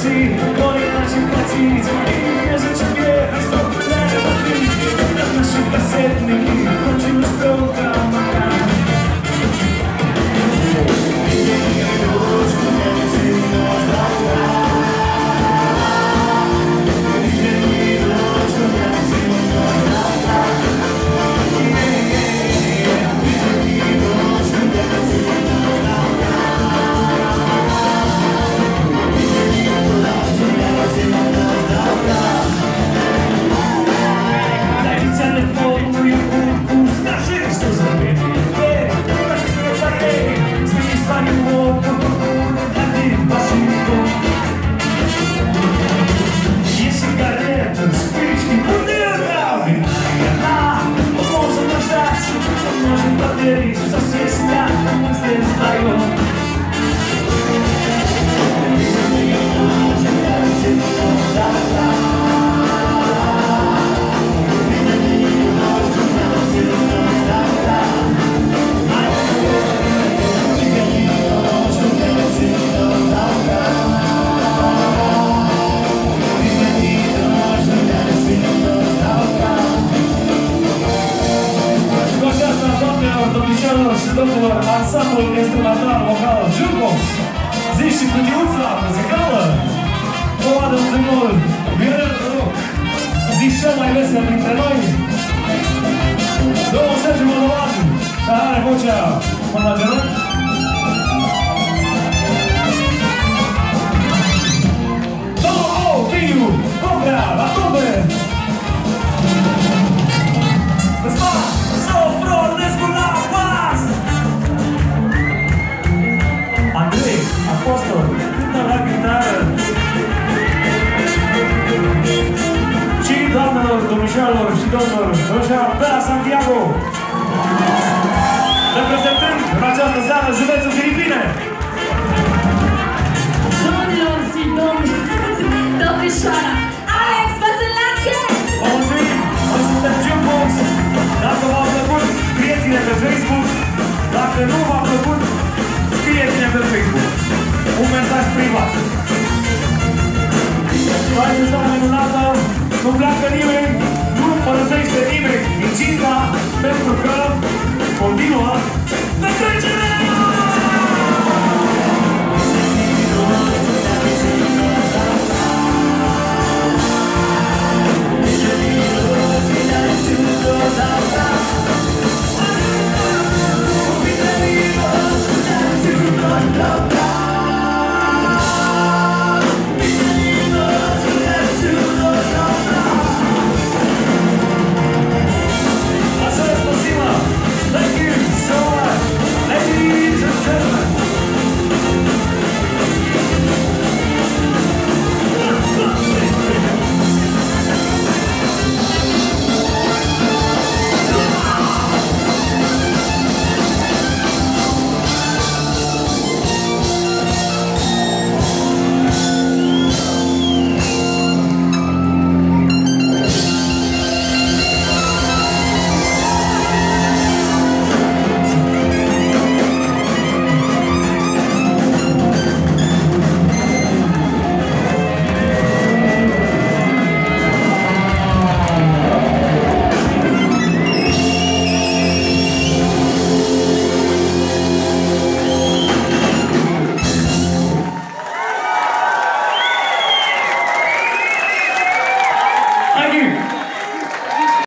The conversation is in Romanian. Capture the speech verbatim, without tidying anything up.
Sì, poi nasce impazzito, io se ci chiedo, sto bene da qui, nasce il cassetto, non ci lo ascolta, magari. Domnilor, ansamblul instrumental vocal Jukebox, zi și cutiuța muzicală, o adă primul Viorel Roc, zi cel mai vesel dintre noi, domnul Sergiu Moldovan, care are vocea până la genunchi. Domnul Ovidiu Cobrea, la tobe! Răzba, Sofronescu la pas! Andrei, Apostol, cântă la chitară. Și doamnelor, domnișoarelor și domnilor, domnișoara Bea Santiago, reprezentând în această seară județul Filipine. Domnilor și domnișoara, Alex Vaselache! Vă mulțumim! Noi suntem Jukebox. Dacă v-a plăcut, scrieți-ne pe Facebook. Dacă nu v-a plăcut, scrieți-ne pe Facebook. Un mesaj privat. Hai să stau minunată, nu pleacă nimeni, nu părăsește nimeni incinta, pentru că continuă pe